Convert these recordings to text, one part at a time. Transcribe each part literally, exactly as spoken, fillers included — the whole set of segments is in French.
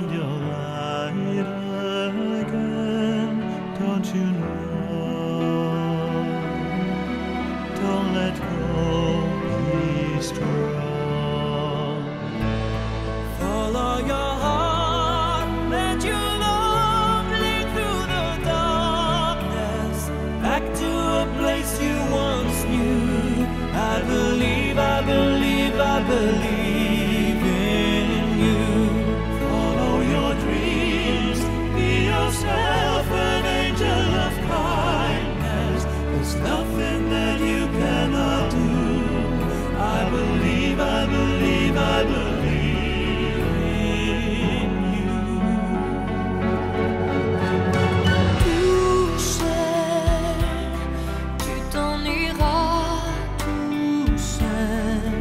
find your light again, don't you know? Don't let go, be strong. Follow your heart, let your love lead through the darkness, back to a place you once knew. I believe, I believe, I believe in you. Follow your dreams, be yourself, an angel of kindness. There's nothing that you cannot do. I believe, I believe, I believe in you. Tout seul, tu t'en iras tout seul.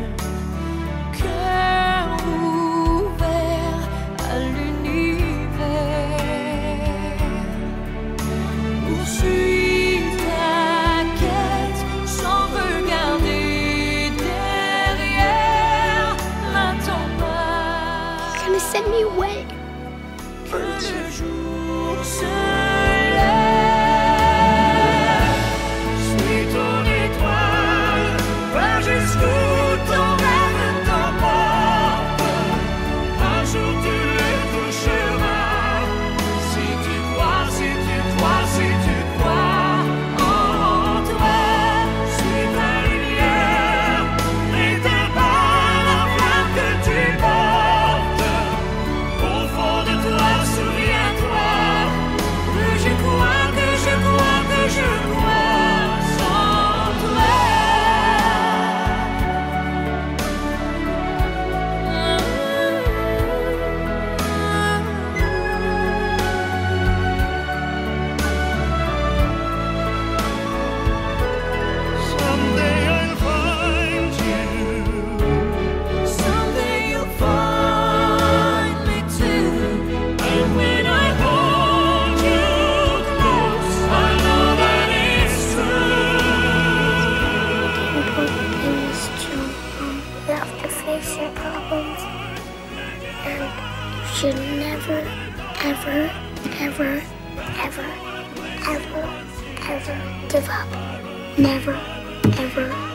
Cœur ouvert à l'univers. Poursuis ta quête sans regarder derrière. N'attends pas You're gonna send me away. que le jour se lève. Suis ton étoile, va jusqu'où ton rêve t'emporte. Un jour tu le toucheras. Si tu crois, si tu crois, si tu crois en toi, suis ta lumière, n'éteins pas la flamme que tu portes. Au fond de toi, souviens-toi que je crois, que je crois, que je crois en toi. Someday I'll find you. Someday you'll find me too. And when I hold you close, I know that it's true. Important thing is to um, you have to face your problems, and you should never, ever, ever, ever, ever, ever give up. Never, ever,